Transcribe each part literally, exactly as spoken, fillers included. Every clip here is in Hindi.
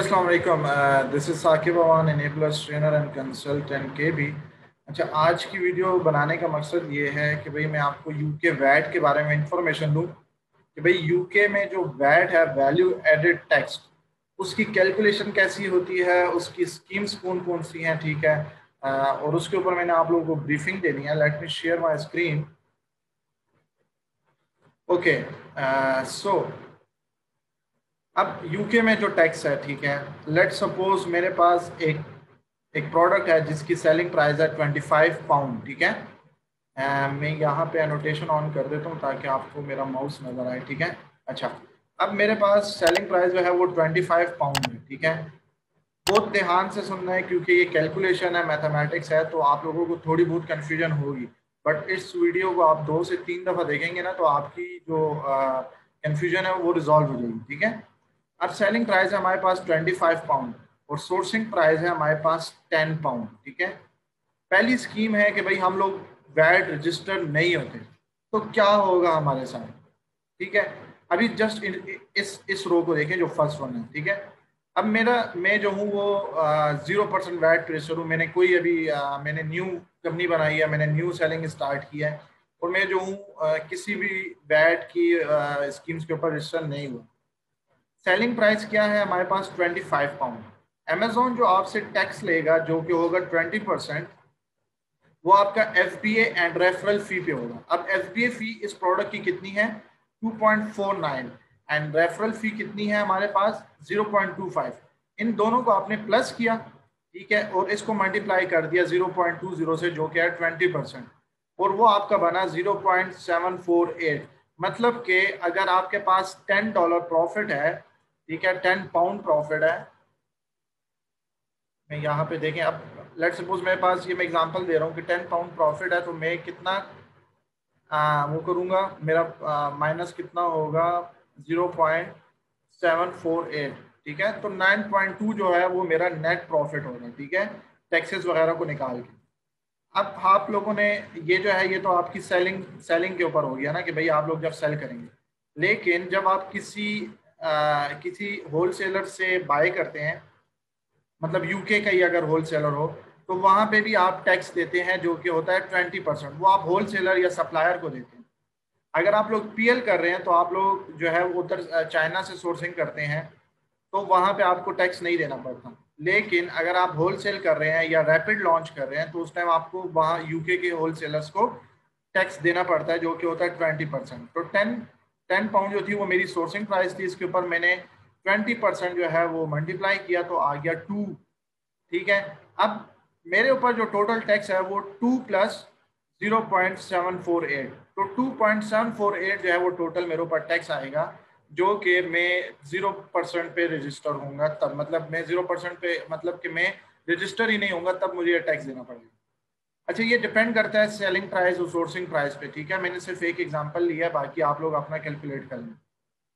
अस्सलाम वालेकुम। This is Saqib Awan, enablers trainer and consultant के भी। अच्छा, आज की वीडियो बनाने का मकसद ये है कि भाई मैं आपको यूके वैट के बारे में इंफॉर्मेशन दूं कि भाई यूके में जो वैट है, वैल्यू एडेड टैक्स, उसकी कैलकुलेशन कैसी होती है, उसकी स्कीम्स कौन कौन सी हैं। ठीक है। अ, और उसके ऊपर मैंने आप लोगों को ब्रीफिंग देनी है। Let me share my screen. Okay. So अब यूके में जो टैक्स है, ठीक है, लेट सपोज मेरे पास एक एक प्रोडक्ट है जिसकी सेलिंग प्राइस है ट्वेंटी फाइव पाउंड। ठीक है। अ, मैं यहाँ पे एनोटेशन ऑन कर देता हूँ ताकि आपको मेरा माउस नजर आए। ठीक है। अच्छा, अब मेरे पास सेलिंग प्राइस जो है वो ट्वेंटी फाइव पाउंड है। ठीक है। बहुत ध्यान से सुनना है क्योंकि ये कैलकुलेशन है, मैथमेटिक्स है, तो आप लोगों को थोड़ी बहुत कंफ्यूजन होगी। बट इस वीडियो को आप दो से तीन दफा देखेंगे ना तो आपकी जो कंफ्यूजन है वो रिजॉल्व हो जाएगी। ठीक है। अब सेलिंग प्राइस है हमारे पास ट्वेंटी फाइव पाउंड और सोर्सिंग प्राइस है हमारे पास टेन पाउंड। ठीक है। पहली स्कीम है कि भाई हम लोग वैट रजिस्टर नहीं होते, तो क्या होगा हमारे साथ। ठीक है। अभी जस्ट इस इस रो को देखें जो फर्स्ट वन है। ठीक है। अब मेरा मैं जो हूँ वो जीरो परसेंट वैट ट्रेसर हूँ। मैंने कोई अभी आ, मैंने न्यू कंपनी बनाई है, मैंने न्यू सेलिंग स्टार्ट किया है और मैं जो हूँ आ, किसी भी वैट की स्कीम्स के ऊपर रजिस्टर नहीं हुआ। सेलिंग प्राइस क्या है हमारे पास ट्वेंटी फाइव पाउंड। अमेजोन जो आपसे टैक्स लेगा जो कि होगा ट्वेंटी परसेंट, वो आपका F B and referral fee पे होगा। अब एफ बी ए फी इस प्रोडक्ट की कितनी है, two point four nine, and referral fee कितनी है हमारे पास, जीरो पॉइंट टू फाइव। इन दोनों को आपने प्लस किया, ठीक है, और इसको मल्टीप्लाई कर दिया जीरो पॉइंट टू जीरो से जो कि है ट्वेंटी परसेंट, और वो आपका बना zero point seven four eight. मतलब कि अगर आपके पास टेन डॉलर प्रॉफिट है, ठीक है, टेन पाउंड प्रॉफिट है, मैं यहाँ पे देखें। अब लेट सपोज मेरे पास, ये मैं एग्जांपल दे रहा हूँ कि टेन पाउंड प्रॉफिट है, तो मैं कितना आ, वो करूँगा, मेरा माइनस कितना होगा, zero point seven four eight. ठीक है। तो नाइन पॉइंट टू जो है वो मेरा नेट प्रॉफिट होगा। ठीक है। टैक्सेस वगैरह को निकाल के। अब आप लोगों ने, ये जो है ये तो आपकी सेलिंग सेलिंग के ऊपर हो गया ना कि भाई आप लोग जब सेल करेंगे। लेकिन जब आप किसी आ, किसी होलसेलर से बाय करते हैं, मतलब यूके का ही अगर होलसेलर हो, तो वहां पे भी आप टैक्स देते हैं जो कि होता है ट्वेंटी परसेंट। वो आप होलसेलर या सप्लायर को देते हैं। अगर आप लोग पीएल कर रहे हैं तो आप लोग जो है वो उधर चाइना से सोर्सिंग करते हैं, तो वहां पे आपको टैक्स नहीं देना पड़ता। लेकिन अगर आप होलसेल कर रहे हैं या रैपिड लॉन्च कर रहे हैं तो उस टाइम आपको वहाँ यूके के होलसेलर्स को टैक्स देना पड़ता है जो कि होता है ट्वेंटी परसेंट। तो टेन टेन पाउंड जो थी वो मेरी सोर्सिंग प्राइस थी, इसके ऊपर मैंने ट्वेंटी परसेंट जो है वो मल्टीप्लाई किया तो आ गया टू। ठीक है। अब मेरे ऊपर जो टोटल टैक्स है वो two plus zero point seven four eight, तो two point seven four eight जो है वो टोटल मेरे ऊपर टैक्स आएगा, जो कि मैं जीरो परसेंट पे रजिस्टर होऊंगा तब। मतलब मैं जीरो परसेंट पे, मतलब कि मैं रजिस्टर ही नहीं होऊंगा तब मुझे ये टैक्स देना पड़ेगा। अच्छा, ये डिपेंड करता है सेलिंग प्राइस और सोर्सिंग प्राइस पे। ठीक है। मैंने सिर्फ एक एग्जांपल लिया है, बाकी आप लोग अपना कैलकुलेट कर लें।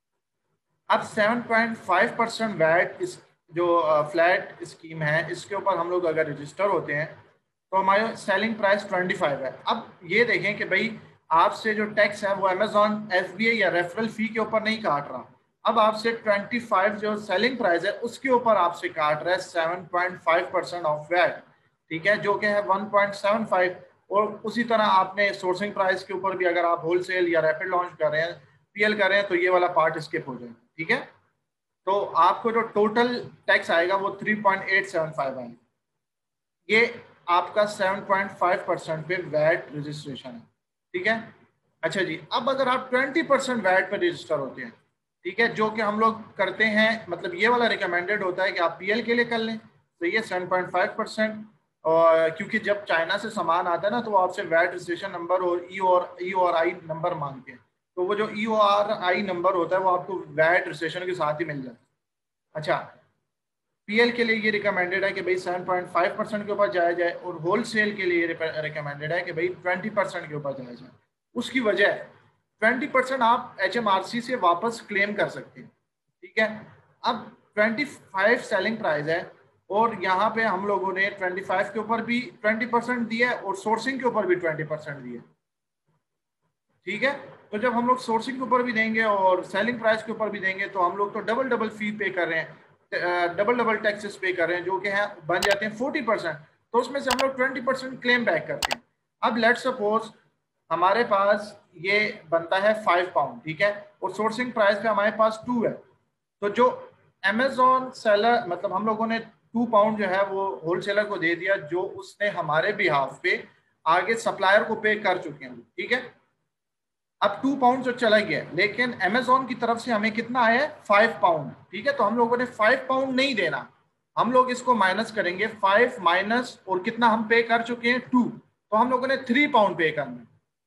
अब seven point five percent VAT इस जो फ्लैट स्कीम है, इसके ऊपर हम लोग अगर रजिस्टर होते हैं तो हमारे सेलिंग प्राइस ट्वेंटी फाइव है। अब ये देखें कि भाई आपसे जो टैक्स है वो अमेजॉन एफ बी ए या रेफरल फी के ऊपर नहीं काट रहा। अब आपसे ट्वेंटी फाइव जो सेलिंग प्राइस है उसके ऊपर आपसे काट रहा है seven point five percent of VAT. ठीक है। जो कि है वन पॉइंट सेवन फाइव। और उसी तरह आपने सोर्सिंग प्राइस के ऊपर भी अगर आप होलसेल या रैपिड लॉन्च कर रहे हैं, पीएल कर रहे हैं, तो ये वाला पार्ट स्किप हो जाएगा। ठीक है। तो आपको जो टोटल टैक्स आएगा वो three point eight seven five आएगा। ये आपका सेवन पॉइंट फाइव परसेंट पे वैट रजिस्ट्रेशन है। ठीक है। अच्छा जी, अब अगर आप ट्वेंटी परसेंट वैट पे रजिस्टर होते हैं, ठीक है, जो कि हम लोग करते हैं, मतलब ये वाला रिकमेंडेड होता है कि आप पीएल के लिए कर लें, तो ये सेवन पॉइंट फाइव परसेंट। और क्योंकि जब चाइना से सामान आता है ना तो वो आपसे वैट रजिस्ट्रेशन नंबर और ई और ई और आई नंबर मांगते हैं। तो वो जो ई और आई नंबर होता है वो आपको वैट रजिस्ट्रेशन के साथ ही मिल जाता है। अच्छा, पीएल के लिए ये रिकमेंडेड है कि भाई सेवन पॉइंट फाइव परसेंट के ऊपर जाया जाए, और होलसेल के लिए रिकमेंडेड है कि भाई ट्वेंटी परसेंट के ऊपर जाया जाए। उसकी वजह, ट्वेंटी परसेंट आप एच एम आर सी से वापस क्लेम कर सकते हैं। ठीक है। अब ट्वेंटी फाइव सेलिंग प्राइस है और यहाँ पे हम लोगों ने ट्वेंटी फाइव के ऊपर भी ट्वेंटी परसेंट दिया है और सोर्सिंग के ऊपर भी ट्वेंटी परसेंट दिया। ठीक है। तो जब हम लोग सोर्सिंग के ऊपर भी देंगे और सेलिंग प्राइस के ऊपर भी देंगे तो हम लोग तो डबल डबल फी पे कर रहे हैं। डबल डबल टैक्सेस पे कर रहे हैं जो कि हैं बन जाते हैं फोर्टी परसेंट, तो उसमें से हम लोग ट्वेंटी परसेंट क्लेम बैक करते हैं। अब लेट सपोज हमारे पास ये बनता है फाइव पाउंड, ठीक है, और सोर्सिंग प्राइस पे हमारे पास टू है, तो जो अमेजोन सेलर मतलब हम लोगों ने टू पाउंड जो है वो होलसेलर को दे दिया, जो उसने हमारे बिहाफ पे आगे सप्लायर को पे कर चुके हैं, ठीक है। अब टू पाउंड जो चला गया, लेकिन अमेजोन की तरफ से हमें कितना आया है, फाइव पाउंड, ठीक है। तो हम लोगों ने फाइव पाउंड नहीं देना, हम लोग इसको माइनस करेंगे, फाइव माइनस और कितना हम पे कर चुके हैं, टू, तो हम लोगों ने थ्री पाउंड पे करना।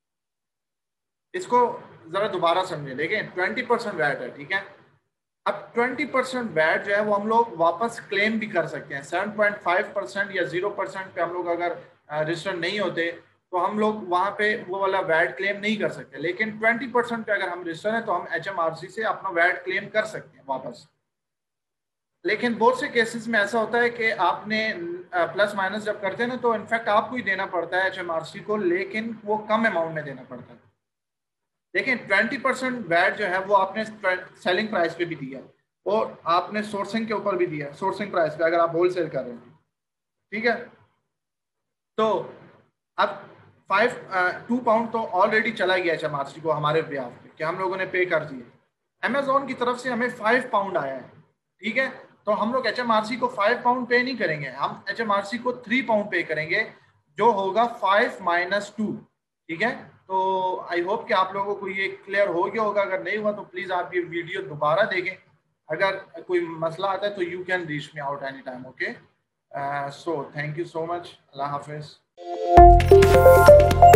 इसको जरा दोबारा समझे, देखिए ट्वेंटी परसेंट वैट है, ठीक है। अब ट्वेंटी परसेंट वैट जो है वो हम लोग वापस क्लेम भी कर सकते हैं। सेवन पॉइंट फाइव परसेंट या जीरो परसेंट पे हम लोग अगर रजिस्टर नहीं होते तो हम लोग वहां पे वो वाला वैट क्लेम नहीं कर सकते, लेकिन ट्वेंटी परसेंट पे अगर हम रजिस्टर हैं तो हम एच एम आर सी से अपना वैट क्लेम कर सकते हैं वापस। लेकिन बहुत से केसेस में ऐसा होता है कि आपने प्लस माइनस जब करते हैं ना तो इनफैक्ट आपको ही देना पड़ता है एच एम आर सी को, लेकिन वो कम अमाउंट में देना पड़ता है। देखिए ट्वेंटी परसेंट वैट जो है वो आपने सेलिंग प्राइस पे भी दिया और आपने सोर्सिंग के ऊपर भी दिया, सोर्सिंग प्राइस पे अगर आप होलसेल कर रहे हैं, ठीक है। तो अब फाइव टू पाउंड तो ऑलरेडी चला गया एच एम आर सी को हमारे ब्याज पे कि हम लोगों ने पे कर दिए। अमेजोन की तरफ से हमें फाइव पाउंड आया है, ठीक है। तो हम लोग एच एम आर सी को फाइव पाउंड पे नहीं करेंगे, हम एच एम आर सी को थ्री पाउंड पे करेंगे, जो होगा फाइव माइनस टू, ठीक है। तो आई होप कि आप लोगों को ये क्लियर हो गया होगा, अगर नहीं हुआ तो प्लीज आप ये वीडियो दोबारा देखें, अगर कोई मसला आता है तो you can reach me out any time, okay. So thank you so much, अल्लाह हाफिज।